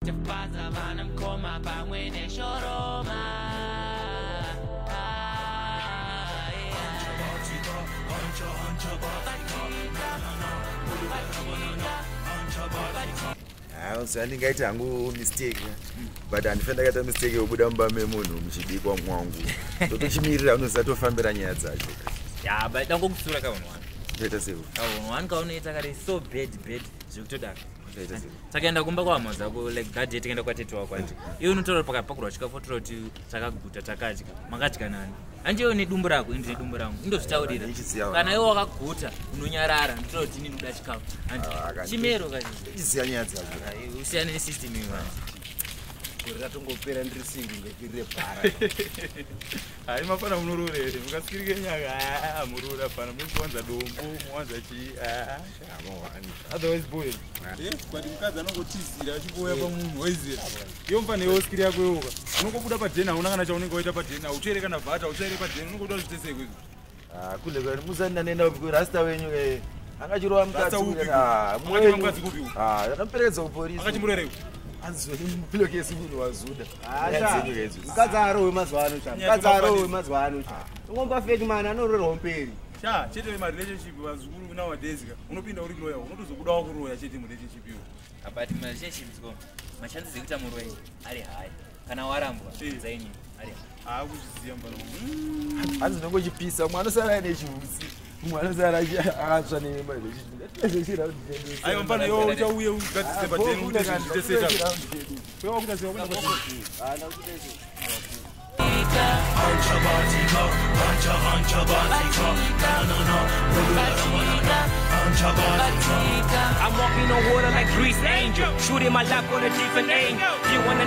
Ndingaiti hangu mistake but handifenda kaita mistake yobuda mumba memunhu muchidikwa mwangu totochimirira unozatofambira nyaya dzacho ya but dangokusura ka unhu toita sei unhu wani kaunoita kare so bad zvekutodaka takaenda kumba kwahama dzako like that day tikaenda kwatete wako ati iwe unotaura pakapakurwa chikafu totaura kuti takaguta takadya makadya nani handiwo nedumbu rako indi nedumbu rangu indozvitaurira kana iwe wakaguta unonyarara ndotaura kuti inini uda chikafu handi chimero ichiziya nyaya dzako usiyane nesystem ivanhu ratongopera ndiri singi ngepirire bhara hai mafana munorore here mukasikirike nyaka murora fana mukuwanza dombo muwanza chii otherwise boy kwati mukadzi anongotizira achingouya pamunhu waiziva iyo mufana iwosikiri yako iwoka unongobuda padhena hauna kana chaunenge waita padhena uchaire kana bhata uchaire padhena unongobuda zvitesei kwizvi kule kwani musani nanoenda kurasta wenyu angachirova mukadzi kupi akamuperekedza kuporisa akachimurerei anzonimulokesi munhu wazuda mukadzi arohwe mazuva ano mukadzi arohwe mazuva ano ungomba feki mani anororerwa mberi chete marelationship vazukuru nowadays unopinda uri loya unotozobudawo kuroya chete murelationship iwo but marelationships ko mashandisi ekuita muroi ari hai kana warambwa dzaini ari haakuzviziva mbana hanzi ndongochipisa mwana sara aine chihusi mwana sara akatsva aiwa mbana iwo uchauye ugadzise padheni uite zviteseta kwewakuita sewakuita I'm walking on water like Grease Angel, shooting my life on a different angle. You wanna